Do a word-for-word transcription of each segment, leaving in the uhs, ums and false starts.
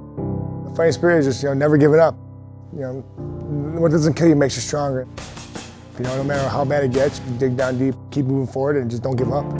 The fighting spirit is just, you know, never giving up. You know, what doesn't kill you makes you stronger. You know, no matter how bad it gets, you dig down deep, keep moving forward, and just don't give up.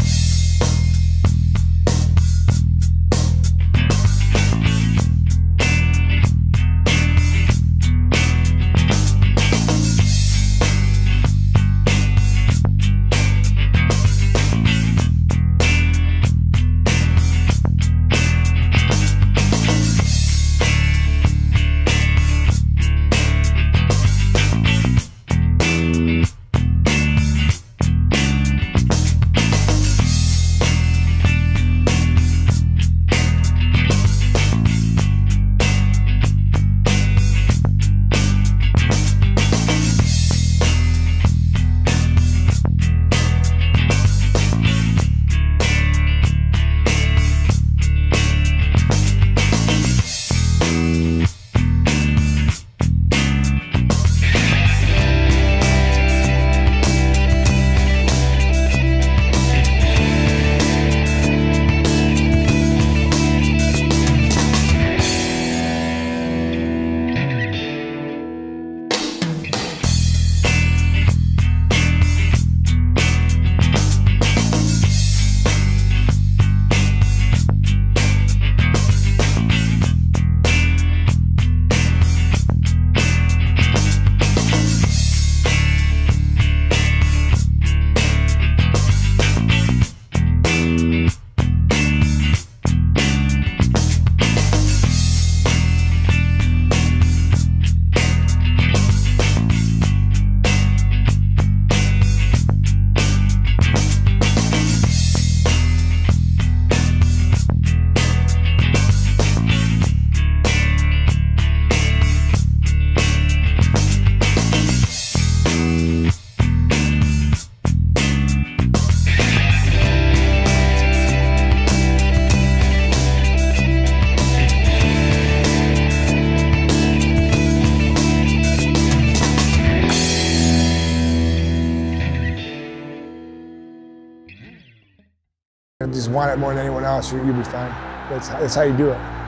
Just want it more than anyone else, you'll be fine. That's, that's how you do it.